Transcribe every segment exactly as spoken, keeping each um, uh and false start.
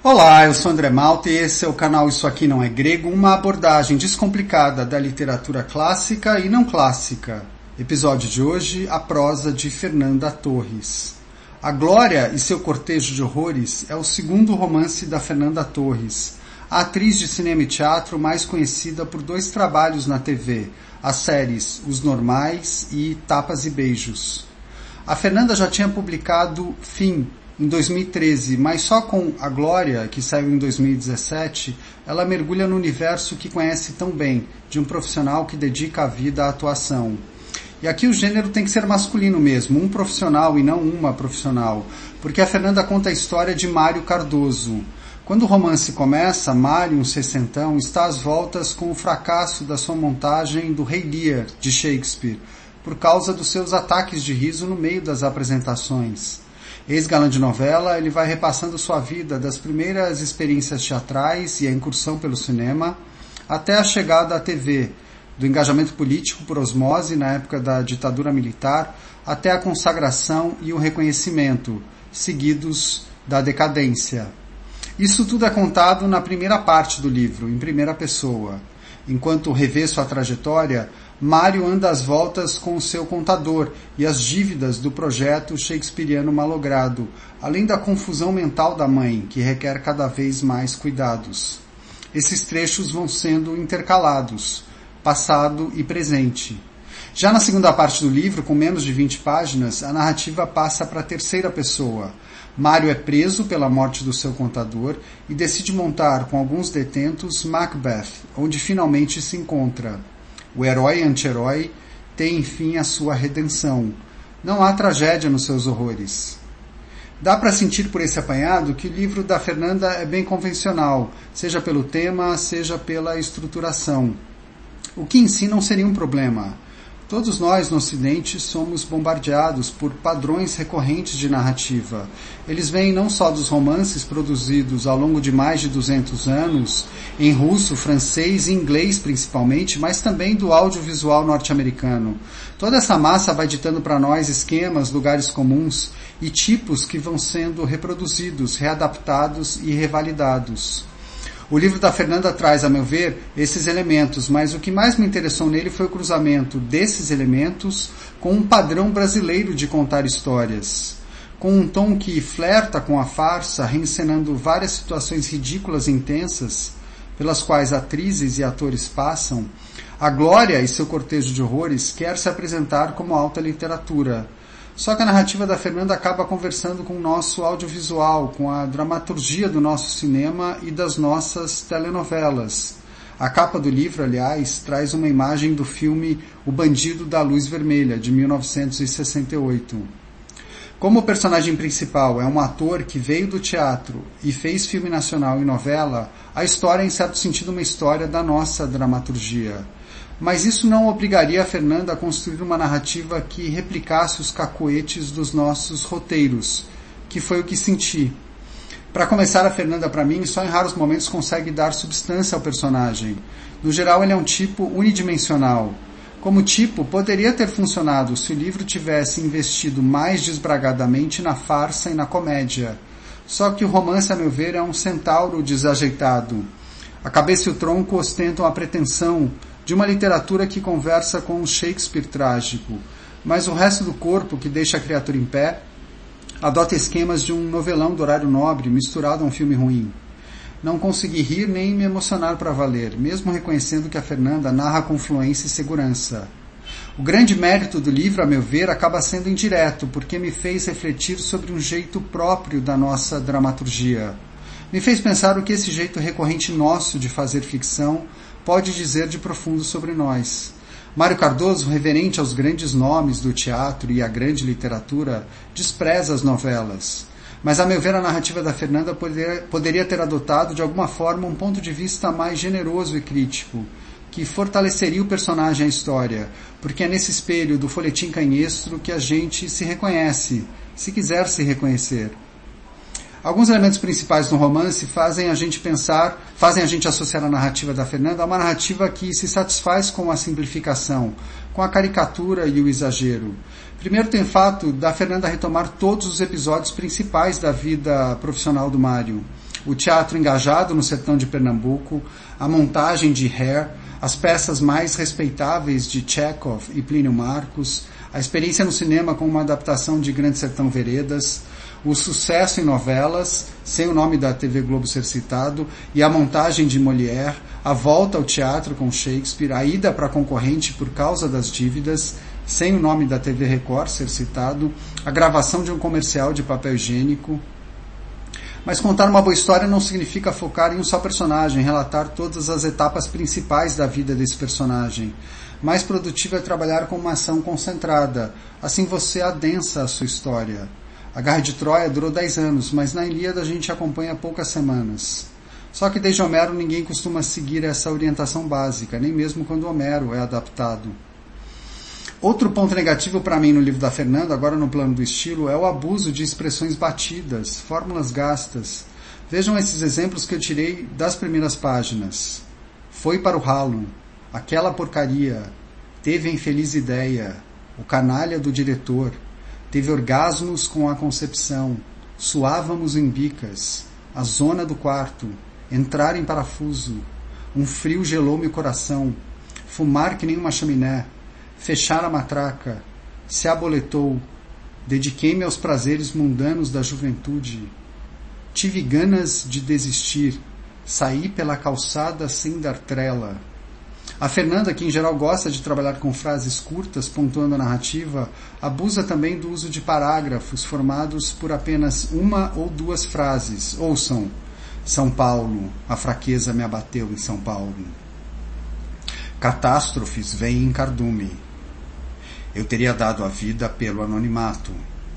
Olá, eu sou André Malta e esse é o canal Isso Aqui Não É Grego, uma abordagem descomplicada da literatura clássica e não clássica. Episódio de hoje, a prosa de Fernanda Torres. A Glória e seu Cortejo de Horrores é o segundo romance da Fernanda Torres, a atriz de cinema e teatro mais conhecida por dois trabalhos na T V, as séries Os Normais e Tapas e Beijos. A Fernanda já tinha publicado Fim, em dois mil e treze, mas só com A Glória, que saiu em dois mil e dezessete, ela mergulha no universo que conhece tão bem, de um profissional que dedica a vida à atuação. E aqui o gênero tem que ser masculino mesmo, um profissional e não uma profissional, porque a Fernanda conta a história de Mário Cardoso. Quando o romance começa, Mário, um sessentão, está às voltas com o fracasso da sua montagem do Rei Lear, de Shakespeare, por causa dos seus ataques de riso no meio das apresentações. Ex-galã de novela, ele vai repassando sua vida das primeiras experiências teatrais e a incursão pelo cinema, até a chegada à T V, do engajamento político por osmose na época da ditadura militar, até a consagração e o reconhecimento, seguidos da decadência. Isso tudo é contado na primeira parte do livro, em primeira pessoa. Enquanto revê sua trajetória, Mário anda às voltas com o seu contador e as dívidas do projeto shakespeariano malogrado, além da confusão mental da mãe, que requer cada vez mais cuidados. Esses trechos vão sendo intercalados, passado e presente. Já na segunda parte do livro, com menos de vinte páginas, a narrativa passa para a terceira pessoa. Mário é preso pela morte do seu contador e decide montar com alguns detentos Macbeth, onde finalmente se encontra. O herói e anti-herói tem, enfim, a sua redenção. Não há tragédia nos seus horrores. Dá para sentir por esse apanhado que o livro da Fernanda é bem convencional, seja pelo tema, seja pela estruturação. O que em si não seria um problema. Todos nós, no Ocidente, somos bombardeados por padrões recorrentes de narrativa. Eles vêm não só dos romances produzidos ao longo de mais de duzentos anos, em russo, francês e inglês principalmente, mas também do audiovisual norte-americano. Toda essa massa vai ditando para nós esquemas, lugares comuns e tipos que vão sendo reproduzidos, readaptados e revalidados. O livro da Fernanda traz, a meu ver, esses elementos, mas o que mais me interessou nele foi o cruzamento desses elementos com um padrão brasileiro de contar histórias. Com um tom que flerta com a farsa, reencenando várias situações ridículas e intensas, pelas quais atrizes e atores passam, A Glória e seu Cortejo de Horrores quer se apresentar como alta literatura. Só que a narrativa da Fernanda acaba conversando com o nosso audiovisual, com a dramaturgia do nosso cinema e das nossas telenovelas. A capa do livro, aliás, traz uma imagem do filme O Bandido da Luz Vermelha, de mil novecentos e sessenta e oito. Como o personagem principal é um ator que veio do teatro e fez filme nacional e novela, a história é, em certo sentido, uma história da nossa dramaturgia. Mas isso não obrigaria a Fernanda a construir uma narrativa que replicasse os cacoetes dos nossos roteiros, que foi o que senti. Para começar, a Fernanda, para mim, só em raros momentos consegue dar substância ao personagem. No geral, ele é um tipo unidimensional. Como tipo, poderia ter funcionado se o livro tivesse investido mais desbragadamente na farsa e na comédia. Só que o romance, a meu ver, é um centauro desajeitado. A cabeça e o tronco ostentam a pretensão de uma literatura que conversa com um Shakespeare trágico, mas o resto do corpo, que deixa a criatura em pé, adota esquemas de um novelão do horário nobre misturado a um filme ruim. Não consegui rir nem me emocionar para valer, mesmo reconhecendo que a Fernanda narra com fluência e segurança. O grande mérito do livro, a meu ver, acaba sendo indireto, porque me fez refletir sobre um jeito próprio da nossa dramaturgia. Me fez pensar o que esse jeito recorrente nosso de fazer ficção pode dizer de profundo sobre nós. Mário Cardoso, reverente aos grandes nomes do teatro e à grande literatura, despreza as novelas. Mas, a meu ver, a narrativa da Fernanda poderia, poderia ter adotado, de alguma forma, um ponto de vista mais generoso e crítico, que fortaleceria o personagem e a história, porque é nesse espelho do folhetim canhestro que a gente se reconhece, se quiser se reconhecer. Alguns elementos principais do romance fazem a gente pensar, fazem a gente associar a narrativa da Fernanda a uma narrativa que se satisfaz com a simplificação, com a caricatura e o exagero. Primeiro tem o fato da Fernanda retomar todos os episódios principais da vida profissional do Mário. o teatro engajado no sertão de Pernambuco, a montagem de Hair, as peças mais respeitáveis de Chekhov e Plínio Marcos, a experiência no cinema com uma adaptação de Grande Sertão Veredas, o sucesso em novelas, sem o nome da T V Globo ser citado, e a montagem de Molière, a volta ao teatro com Shakespeare, a ida para a concorrente por causa das dívidas, sem o nome da T V Record ser citado, a gravação de um comercial de papel higiênico. Mas contar uma boa história não significa focar em um só personagem, relatar todas as etapas principais da vida desse personagem. Mais produtivo é trabalhar com uma ação concentrada, assim você adensa a sua história. A Guerra de Troia durou dez anos, mas na Ilíada a gente acompanha poucas semanas. Só que desde Homero ninguém costuma seguir essa orientação básica, nem mesmo quando Homero é adaptado. Outro ponto negativo para mim no livro da Fernanda, agora no plano do estilo, é o abuso de expressões batidas, fórmulas gastas. Vejam esses exemplos que eu tirei das primeiras páginas. Foi para o ralo, aquela porcaria, teve a infeliz ideia, o canalha do diretor, teve orgasmos com a concepção, suávamos em bicas, a zona do quarto, entrar em parafuso, um frio gelou-me o coração, fumar que nem uma chaminé, fechar a matraca, se aboletou, dediquei-me aos prazeres mundanos da juventude, tive ganas de desistir, saí pela calçada sem dar trela. A Fernanda, que em geral gosta de trabalhar com frases curtas, pontuando a narrativa, abusa também do uso de parágrafos formados por apenas uma ou duas frases. Ouçam: São Paulo, a fraqueza me abateu em São Paulo. Catástrofes vêm em cardume. Eu teria dado a vida pelo anonimato.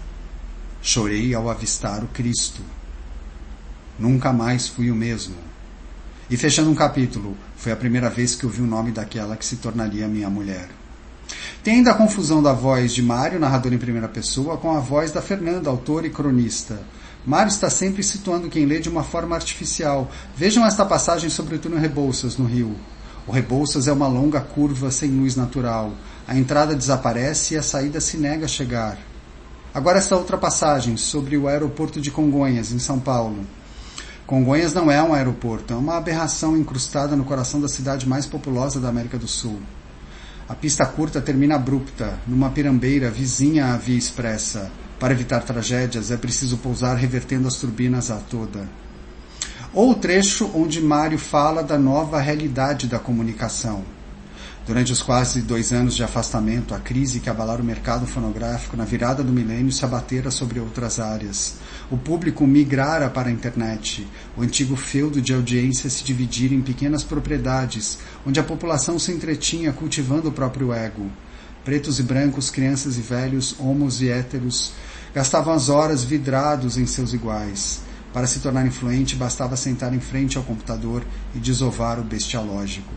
Chorei ao avistar o Cristo. Nunca mais fui o mesmo. E fechando um capítulo, foi a primeira vez que eu vi o nome daquela que se tornaria minha mulher. Tem ainda a confusão da voz de Mário, narrador em primeira pessoa, com a voz da Fernanda, autora e cronista. Mário está sempre situando quem lê de uma forma artificial. Vejam esta passagem sobre o túnel Rebouças, no Rio. O Rebouças é uma longa curva sem luz natural. A entrada desaparece e a saída se nega a chegar. Agora esta outra passagem sobre o aeroporto de Congonhas, em São Paulo. Congonhas não é um aeroporto, é uma aberração incrustada no coração da cidade mais populosa da América do Sul. A pista curta termina abrupta, numa pirambeira vizinha à via expressa. Para evitar tragédias, é preciso pousar revertendo as turbinas a toda. Ou o trecho onde Mário fala da nova realidade da comunicação. Durante os quase dois anos de afastamento, a crise que abalara o mercado fonográfico na virada do milênio se abatera sobre outras áreas. O público migrara para a internet, o antigo feudo de audiência se dividir em pequenas propriedades, onde a população se entretinha cultivando o próprio ego. Pretos e brancos, crianças e velhos, homos e héteros, gastavam as horas vidrados em seus iguais. Para se tornar influente, bastava sentar em frente ao computador e desovar o bestialógico.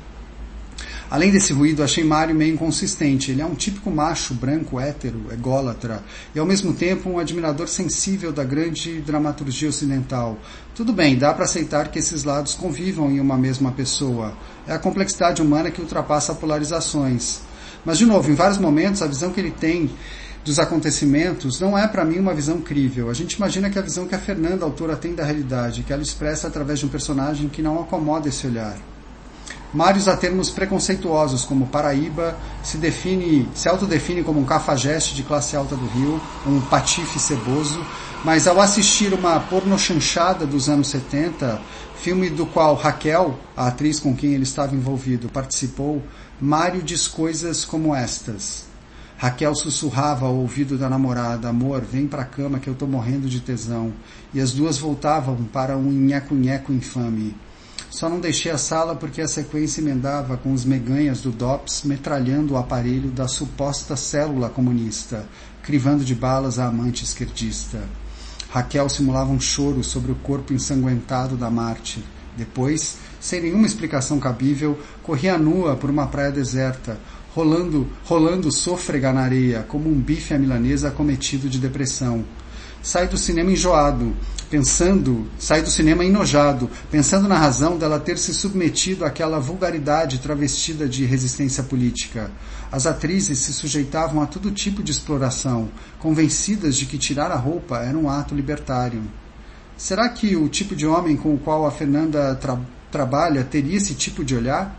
Além desse ruído, achei Mário meio inconsistente. Ele é um típico macho, branco, hétero, ególatra, e ao mesmo tempo um admirador sensível da grande dramaturgia ocidental. Tudo bem, dá para aceitar que esses lados convivam em uma mesma pessoa. É a complexidade humana que ultrapassa polarizações. Mas, de novo, em vários momentos, a visão que ele tem dos acontecimentos não é, para mim, uma visão crível. A gente imagina que a visão que a Fernanda, a autora, tem da realidade, que ela expressa através de um personagem que não acomoda esse olhar. Mário usa termos preconceituosos, como Paraíba, se, define, se autodefine como um cafajeste de classe alta do Rio, um patife ceboso, mas ao assistir uma pornochanchada dos anos setenta, filme do qual Raquel, a atriz com quem ele estava envolvido, participou, Mário diz coisas como estas. Raquel sussurrava ao ouvido da namorada: amor, vem pra cama que eu tô morrendo de tesão. E as duas voltavam para um nheco-nheco infame. Só não deixei a sala porque a sequência emendava com os meganhas do D O P S metralhando o aparelho da suposta célula comunista, crivando de balas a amante esquerdista. Raquel simulava um choro sobre o corpo ensanguentado da mártir. Depois, sem nenhuma explicação cabível, corria nua por uma praia deserta, rolando, rolando sôfrega na areia, como um bife à milanesa acometido de depressão. Sai do cinema enjoado, pensando, sai do cinema enojado, pensando na razão dela ter se submetido àquela vulgaridade travestida de resistência política. As atrizes se sujeitavam a todo tipo de exploração, convencidas de que tirar a roupa era um ato libertário. Será que o tipo de homem com o qual a Fernanda tra- trabalha teria esse tipo de olhar?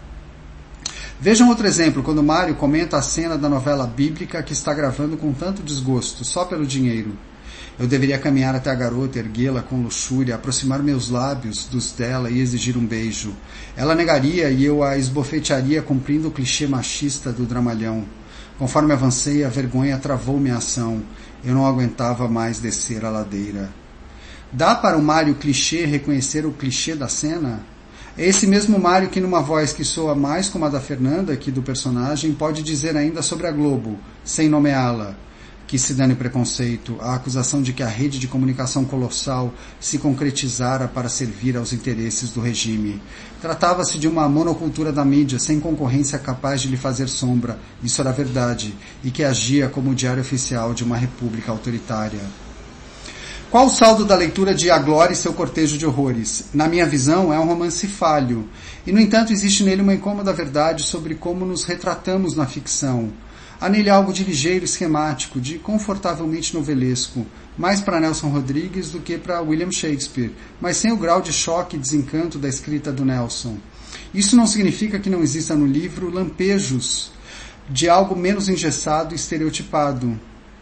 Vejam outro exemplo, quando Mário comenta a cena da novela bíblica que está gravando com tanto desgosto, só pelo dinheiro. Eu deveria caminhar até a garota, erguê-la com luxúria, aproximar meus lábios dos dela e exigir um beijo. Ela negaria e eu a esbofetearia cumprindo o clichê machista do dramalhão. Conforme avancei, a vergonha travou minha ação. Eu não aguentava mais descer a ladeira. Dá para o Mário clichê reconhecer o clichê da cena? É esse mesmo Mário que, numa voz que soa mais como a da Fernanda que do personagem, pode dizer ainda sobre a Globo, sem nomeá-la. Que se dane o preconceito, a acusação de que a rede de comunicação colossal se concretizara para servir aos interesses do regime. Tratava-se de uma monocultura da mídia, sem concorrência capaz de lhe fazer sombra, isso era verdade, e que agia como o diário oficial de uma república autoritária. Qual o saldo da leitura de A Glória e seu cortejo de horrores? Na minha visão, é um romance falho, e no entanto existe nele uma incômoda verdade sobre como nos retratamos na ficção. Há nele algo de ligeiro esquemático, de confortavelmente novelesco, mais para Nelson Rodrigues do que para William Shakespeare, mas sem o grau de choque e desencanto da escrita do Nelson. Isso não significa que não exista no livro lampejos de algo menos engessado e estereotipado.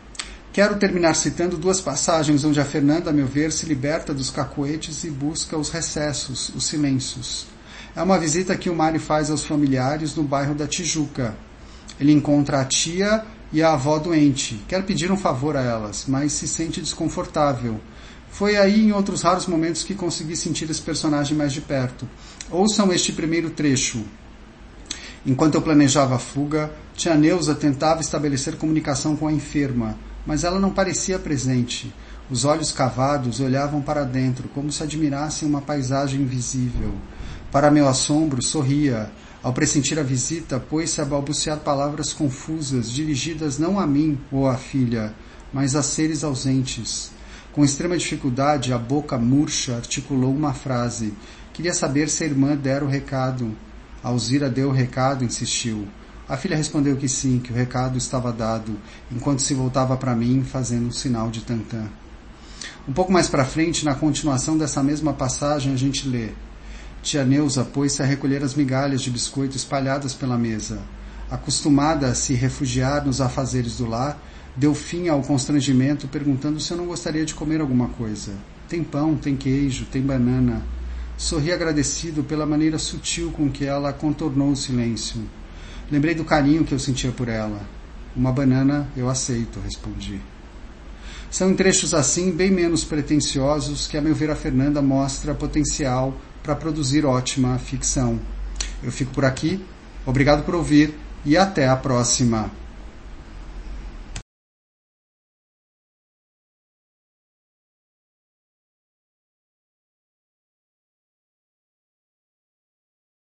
Quero terminar citando duas passagens onde a Fernanda, a meu ver, se liberta dos cacoetes e busca os recessos, os silêncios. É uma visita que o Mário faz aos familiares no bairro da Tijuca. Ele encontra a tia e a avó doente. Quer pedir um favor a elas, mas se sente desconfortável. Foi aí, em outros raros momentos, que consegui sentir esse personagem mais de perto. Ouçam este primeiro trecho. Enquanto eu planejava a fuga, tia Neuza tentava estabelecer comunicação com a enferma, mas ela não parecia presente. Os olhos cavados olhavam para dentro, como se admirassem uma paisagem invisível. Para meu assombro, sorria. Ao pressentir a visita, pôs-se a balbuciar palavras confusas, dirigidas não a mim ou à filha, mas a seres ausentes. Com extrema dificuldade, a boca murcha articulou uma frase. Queria saber se a irmã dera o recado. A Alzira deu o recado, insistiu. A filha respondeu que sim, que o recado estava dado, enquanto se voltava para mim, fazendo um sinal de tantã. Um pouco mais para frente, na continuação dessa mesma passagem, a gente lê. Tia Neuza pôs-se a recolher as migalhas de biscoito espalhadas pela mesa. Acostumada a se refugiar nos afazeres do lar, deu fim ao constrangimento, perguntando se eu não gostaria de comer alguma coisa. Tem pão, tem queijo, tem banana. Sorri agradecido pela maneira sutil com que ela contornou o silêncio. Lembrei do carinho que eu sentia por ela. Uma banana eu aceito, respondi. São em trechos assim, bem menos pretensiosos, que a meu ver a Fernanda mostra potencial para produzir ótima ficção. Eu fico por aqui, obrigado por ouvir e até a próxima.